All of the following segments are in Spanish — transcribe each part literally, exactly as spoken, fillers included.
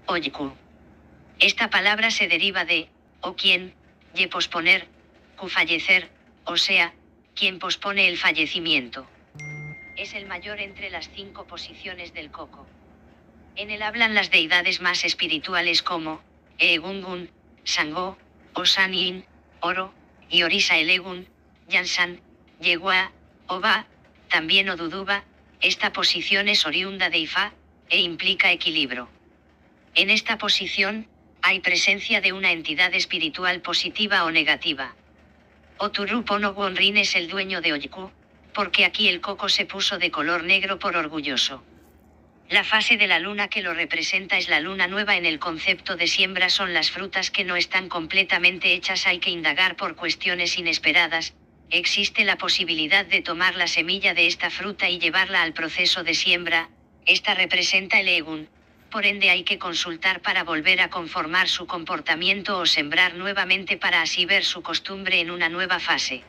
Oyku. Esta palabra se deriva de, o quien, ye posponer, cu fallecer, o sea, quien pospone el fallecimiento. Es el mayor entre las cinco posiciones del coco. En él hablan las deidades más espirituales como, Egungun, Sango, Osanin, Oro, y Orisa Elegun, Yansan, Yegua, Oba, también Oduduba. Esta posición es oriunda de Ifá, e implica equilibrio. En esta posición, hay presencia de una entidad espiritual positiva o negativa. Oturupo Wonrin es el dueño de Oyku, porque aquí el coco se puso de color negro por orgulloso. La fase de la luna que lo representa es la luna nueva. En el concepto de siembra son las frutas que no están completamente hechas, hay que indagar por cuestiones inesperadas. Existe la posibilidad de tomar la semilla de esta fruta y llevarla al proceso de siembra. Esta representa el Egun, por ende hay que consultar para volver a conformar su comportamiento o sembrar nuevamente para así ver su costumbre en una nueva fase.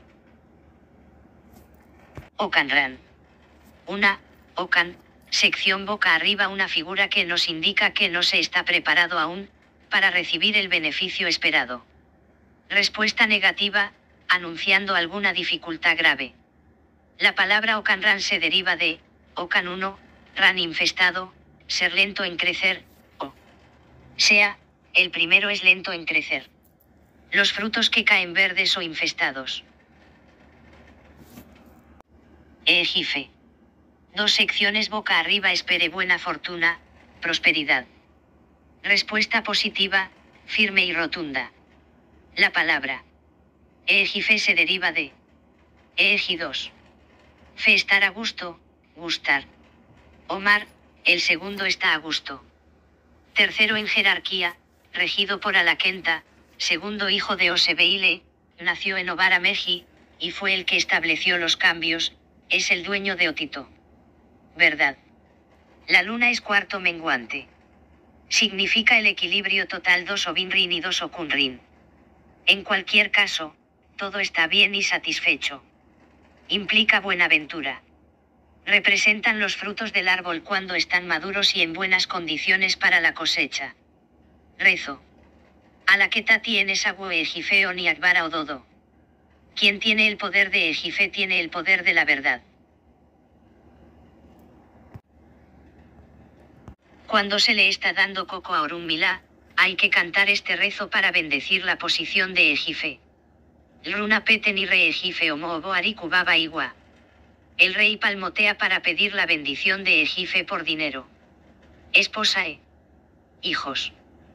Okanran. Una, Okan, sección boca arriba, una figura que nos indica que no se está preparado aún para recibir el beneficio esperado. Respuesta negativa, anunciando alguna dificultad grave. La palabra Okanran se deriva de, Okan uno, ran infestado, ser lento en crecer, o sea, el primero es lento en crecer. Los frutos que caen verdes o infestados. Ejife. Dos secciones boca arriba, espere buena fortuna, prosperidad. Respuesta positiva, firme y rotunda. La palabra Ejife se deriva de Ejidos. Fe, estar a gusto, gustar. Omar, el segundo está a gusto. Tercero en jerarquía, regido por Alakenta, segundo hijo de Osebeile, nació en Obara Meji, y fue el que estableció los cambios, es el dueño de Otito. Verdad. La luna es cuarto menguante. Significa el equilibrio total, dos Obinrin y dos Okunrin. En cualquier caso, todo está bien y satisfecho. Implica buenaventura. Representan los frutos del árbol cuando están maduros y en buenas condiciones para la cosecha. Rezo. Alaketa tiene Sagu Ejife Oni Akbara Ododo. Quien tiene el poder de Ejife tiene el poder de la verdad. Cuando se le está dando coco a Orunmila, hay que cantar este rezo para bendecir la posición de Ejife. Runa peten y re Ejife omo ariku baba igua. El rey palmotea para pedir la bendición de Ejife por dinero. Esposa e hijos.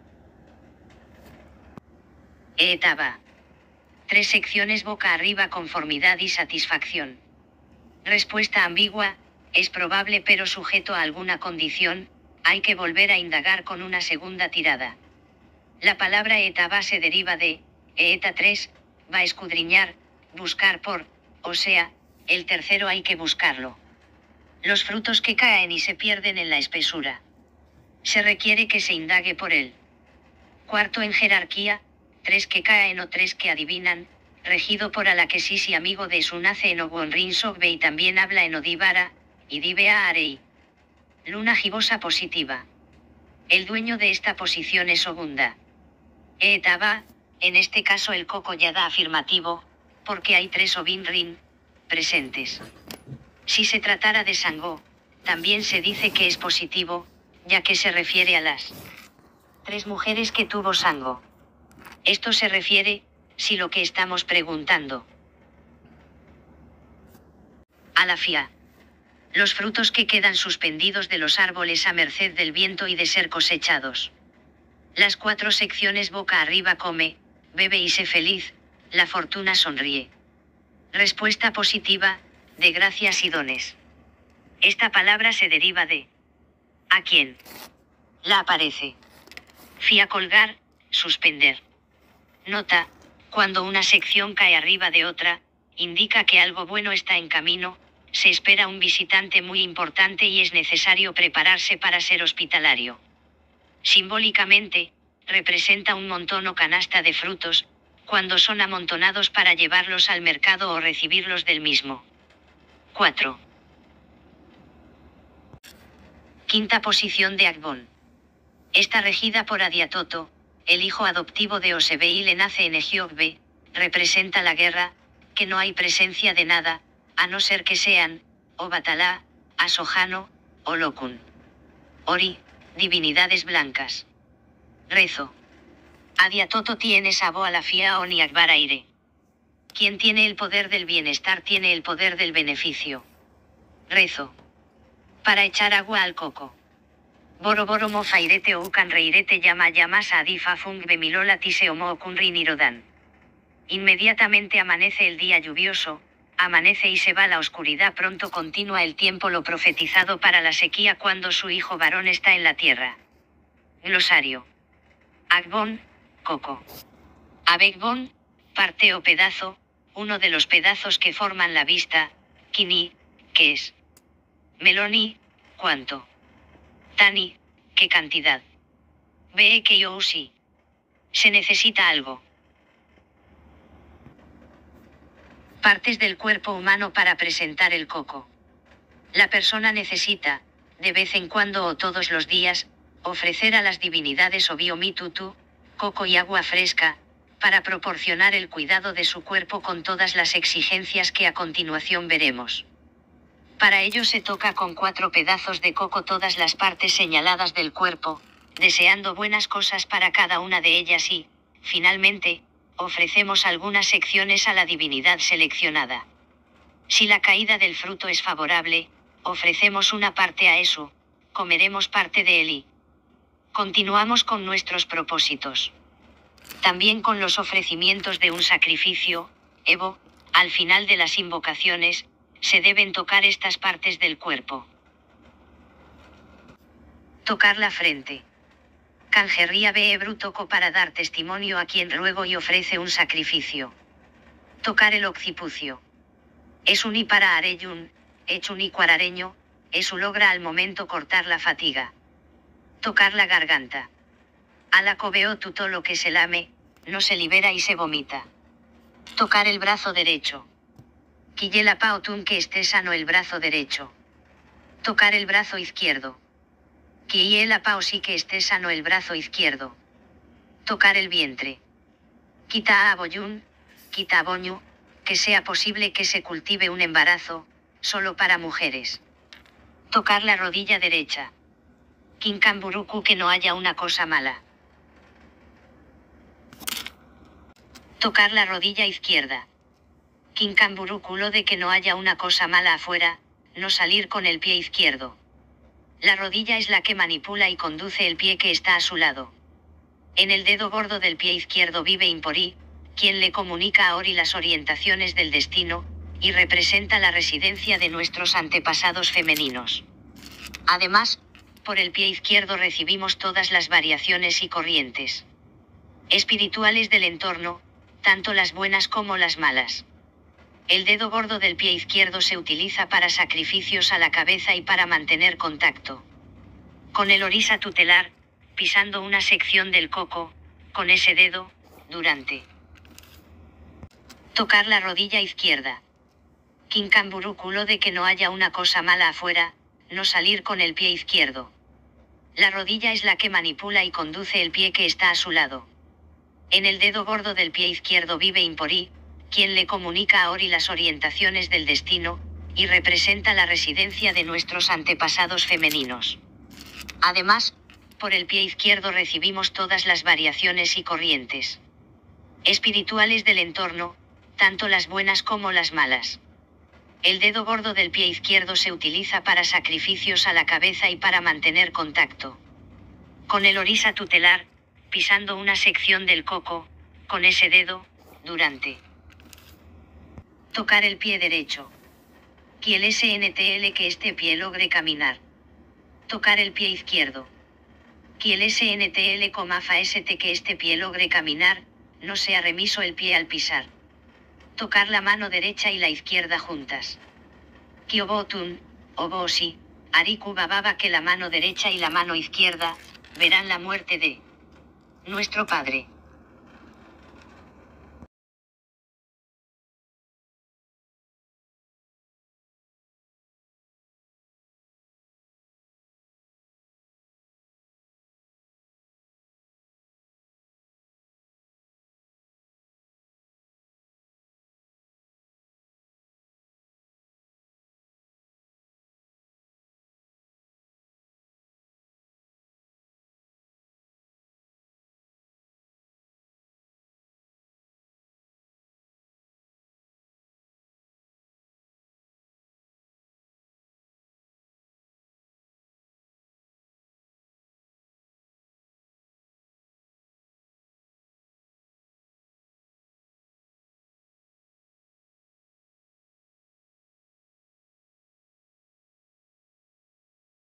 Etaba. Tres secciones boca arriba, conformidad y satisfacción. Respuesta ambigua, es probable pero sujeto a alguna condición, hay que volver a indagar con una segunda tirada. La palabra etaba se deriva de eta tres, va a escudriñar, buscar por, o sea, el tercero hay que buscarlo. Los frutos que caen y se pierden en la espesura. Se requiere que se indague por él. Cuarto en jerarquía, tres que caen o tres que adivinan, regido por Alakesis y amigo de Sunace en Ogonrin Sogbe y también habla en Odibara, y Dibea Arei. Luna gibosa positiva. El dueño de esta posición es Ogunda. Etaba, en este caso el coco ya da afirmativo, porque hay tres Obinrin presentes. Si se tratara de Sango, también se dice que es positivo, ya que se refiere a las tres mujeres que tuvo Sango. Esto se refiere, si lo que estamos preguntando. A la fia. Los frutos que quedan suspendidos de los árboles a merced del viento y de ser cosechados. Las cuatro secciones boca arriba, come, bebe y sé feliz, la fortuna sonríe. Respuesta positiva, de gracias y dones. Esta palabra se deriva de ¿a quién? La aparece. Fia, colgar, suspender. Nota, cuando una sección cae arriba de otra, indica que algo bueno está en camino, se espera un visitante muy importante y es necesario prepararse para ser hospitalario. Simbólicamente, representa un montón o canasta de frutos, cuando son amontonados para llevarlos al mercado o recibirlos del mismo. cuatro. Quinta posición de Agbon. Está regida por Adiatoto, el hijo adoptivo de Osebe y le nace en Egiogbe, representa la guerra, que no hay presencia de nada, a no ser que sean, o Batalá, Asojano, o Lokun. Ori, divinidades blancas. Rezo. Adiatoto tiene Sabo Alafia Oni Akbar Aire. Quien tiene el poder del bienestar tiene el poder del beneficio. Rezo. Para echar agua al coco. Boro boro mo fairete o ukan reirete llama llamas adifa fung bemilola tise o mo okunri nirodan. Inmediatamente amanece el día lluvioso, amanece y se va la oscuridad, pronto continúa el tiempo lo profetizado para la sequía cuando su hijo varón está en la tierra. Glosario. Agbon, coco. Abegbon, parte o pedazo, uno de los pedazos que forman la vista, Kini, que es. Meloni, cuánto. Tani, qué cantidad. Ve que yo usi. Se necesita algo. Partes del cuerpo humano para presentar el coco. La persona necesita, de vez en cuando o todos los días, ofrecer a las divinidades Obiomitutu, coco y agua fresca, para proporcionar el cuidado de su cuerpo con todas las exigencias que a continuación veremos. Para ello se toca con cuatro pedazos de coco todas las partes señaladas del cuerpo, deseando buenas cosas para cada una de ellas y, finalmente, ofrecemos algunas secciones a la divinidad seleccionada. Si la caída del fruto es favorable, ofrecemos una parte a Esu, comeremos parte de él y continuamos con nuestros propósitos. También con los ofrecimientos de un sacrificio, Evo, al final de las invocaciones, se deben tocar estas partes del cuerpo. Tocar la frente. Canjerría Beebru toco para dar testimonio a quien ruego y ofrece un sacrificio. Tocar el occipucio. Es un y para areyun, hecho un y cuarareño, eso logra al momento cortar la fatiga. Tocar la garganta. Ala cobeo tuto lo que se lame, no se libera y se vomita. Tocar el brazo derecho. Quillela paotun que esté sano el brazo derecho. Tocar el brazo izquierdo. Quillela pao sí que esté sano el brazo izquierdo. Tocar el vientre. Quita a aboyun, quita a boñu, que sea posible que se cultive un embarazo, solo para mujeres. Tocar la rodilla derecha. Kinkamburuku que no haya una cosa mala. Tocar la rodilla izquierda. Kinkamburuku lo de que no haya una cosa mala afuera, no salir con el pie izquierdo. La rodilla es la que manipula y conduce el pie que está a su lado. En el dedo gordo del pie izquierdo vive Impori, quien le comunica a Ori las orientaciones del destino, y representa la residencia de nuestros antepasados femeninos. Además, por el pie izquierdo recibimos todas las variaciones y corrientes espirituales del entorno, tanto las buenas como las malas. El dedo gordo del pie izquierdo se utiliza para sacrificios a la cabeza y para mantener contacto con el orisa tutelar, pisando una sección del coco, con ese dedo, durante. Tocar la rodilla izquierda. Kinkamburukulo de que no haya una cosa mala afuera, no salir con el pie izquierdo. La rodilla es la que manipula y conduce el pie que está a su lado. En el dedo gordo del pie izquierdo vive Impori, quien le comunica a Ori las orientaciones del destino, y representa la residencia de nuestros antepasados femeninos. Además, por el pie izquierdo recibimos todas las variaciones y corrientes espirituales del entorno, tanto las buenas como las malas. El dedo gordo del pie izquierdo se utiliza para sacrificios a la cabeza y para mantener contacto con el orisa tutelar, pisando una sección del coco, con ese dedo, durante. Tocar el pie derecho. Que el S N T L que este pie logre caminar. Tocar el pie izquierdo. Que el S N T L comafa st que este pie logre caminar, no sea remiso el pie al pisar. Tocar la mano derecha y la izquierda juntas. Kiobotun, obosi, ariku bababa que la mano derecha y la mano izquierda, verán la muerte de nuestro Padre.